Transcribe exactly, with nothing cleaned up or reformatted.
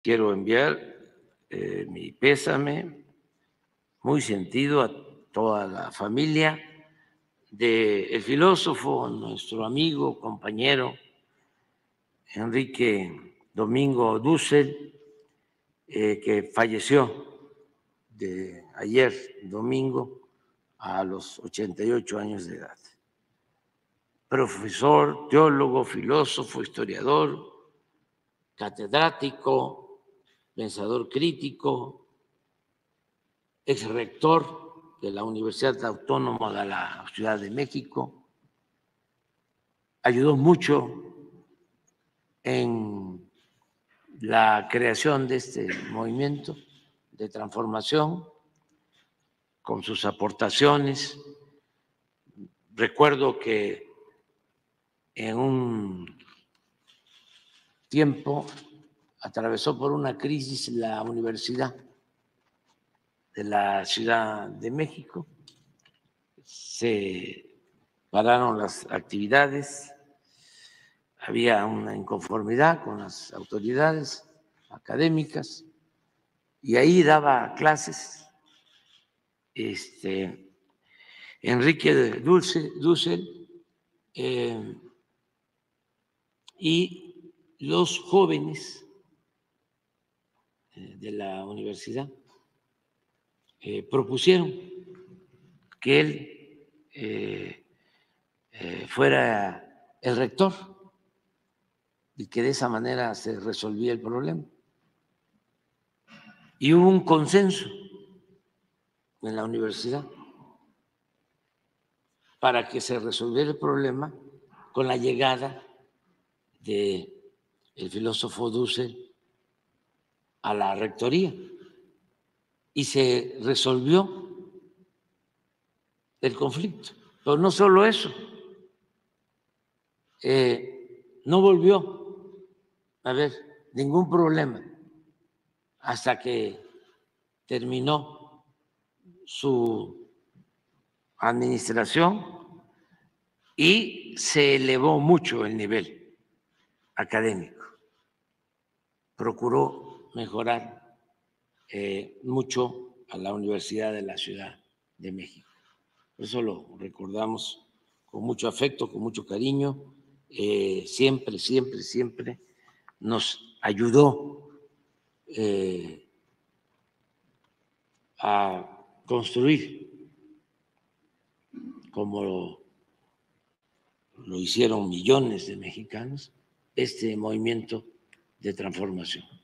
quiero enviar eh, mi pésame muy sentido a toda la familia del filósofo, nuestro amigo, compañero Enrique Domingo Dussel, eh, que falleció de ayer domingo a los ochenta y ocho años de edad. Profesor, teólogo, filósofo, historiador, catedrático, pensador crítico, exrector de la Universidad Autónoma de la Ciudad de México, ayudó mucho en la creación de este movimiento de transformación con sus aportaciones. Recuerdo que en un tiempo atravesó por una crisis la Universidad de la Ciudad de México, se pararon las actividades, había una inconformidad con las autoridades académicas y ahí daba clases este, Enrique Dussel eh, y los jóvenes de la universidad eh, propusieron que él eh, eh, fuera el rector y que de esa manera se resolvía el problema. Y hubo un consenso en la universidad para que se resolviera el problema con la llegada del filósofo Dussel a la rectoría y se resolvió el conflicto. Pero no solo eso, eh, no volvió a haber ningún problema hasta que terminó su administración y se elevó mucho el nivel académico. Procuró mejorar eh, mucho a la Universidad de la Ciudad de México. Por eso lo recordamos con mucho afecto, con mucho cariño. Eh, siempre, siempre, siempre nos ayudó eh, a construir, como lo, lo hicieron millones de mexicanos, este movimiento de transformación.